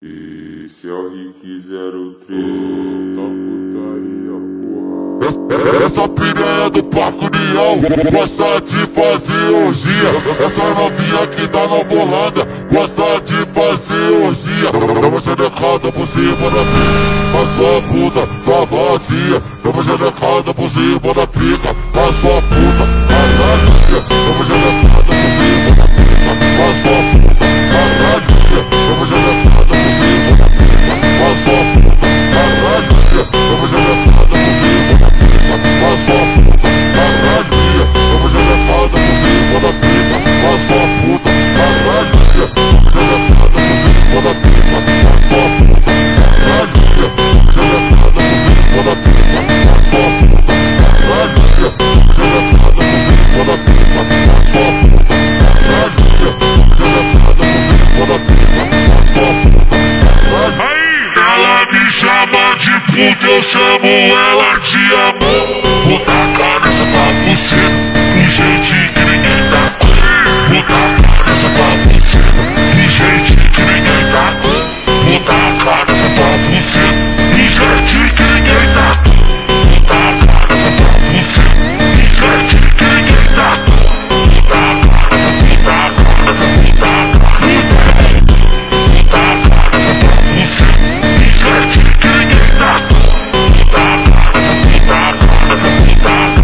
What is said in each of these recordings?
Esse é o Rick 03, tá putaria, porra. Essa piranha do Parque União gosta de fazer orgia. Essa novinha aqui da Nova Holanda gosta de fazer orgia. Dá uma gelecada por cima da pica, a sua puta, sua vadia. Dá uma gelecada por cima da pica, a sua puta, caralho. Dá uma gelecada por cima da pica, a sua puta, caralho. Dá uma gelecada por cima da pica, a sua puta, caralho. Dá uma gelecada por cima da pica, a sua puta, caralho. Dá uma gelecada por cima da pica, a sua puta, caralho. Dá uma gelecada por cima da pica, a sua puta, caralho. Dá uma gelecada por cima da pica, a sua puta, caralho. Dá uma gelecada por cima da pica, a sua puta, caralho. Dá uma gelecada por cima da pica, a sua puta, caralho. Ela me chama de puta, eu chamo ela de amor. Vou tacar nessa babucina, do jeitinho que ninguém dá. Vou tacar nessa babucina, do jeitinho que ninguém dá. Vou tacar nessa babucina, do jeitinho que ninguém dá. Vou tacar nessa babucina, do jeitinho que ninguém dá. Vou tacar nessa putaca, nessa putaca, vou tacar nessa babucina, do jeitinho que ninguém dá. Vou tacar nessa putaca, nessa putaca.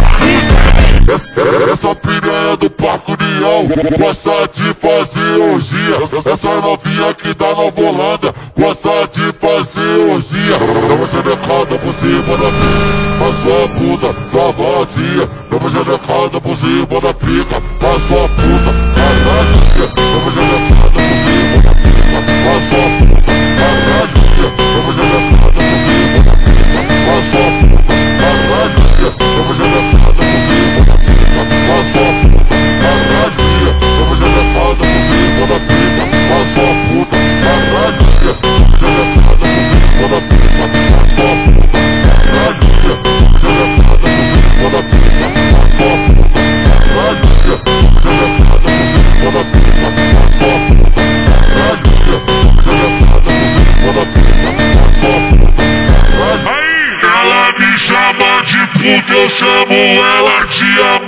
Essa piranha do Parque União gosta de fazer orgia. Essa novinha aqui da Nova Holanda gosta de fazer orgia. Dá uma gelecada por cima da pica, a sua puta, sua vadia. Dá uma gelecada por cima da pica, a sua puta, caralho. Dá uma gelecada por cima da pica, a sua puta, caralho. Dá uma gelecada por cima da pica, a sua puta, caralho. Dá uma gelecada por cima da pica, a sua puta, caralho. Dá uma gelecada por cima da pica, a sua puta, caralho. Dá uma gelecada por cima da pica, a sua puta, caralho. Dá uma gelecada por cima da pica, a sua puta, caralho. Dá uma gelecada por cima da pica, a sua puta, caralho. Dá uma gelecada por cima da pica, a sua puta, caralho. Ela me chama de puta, eu chamo ela de amor.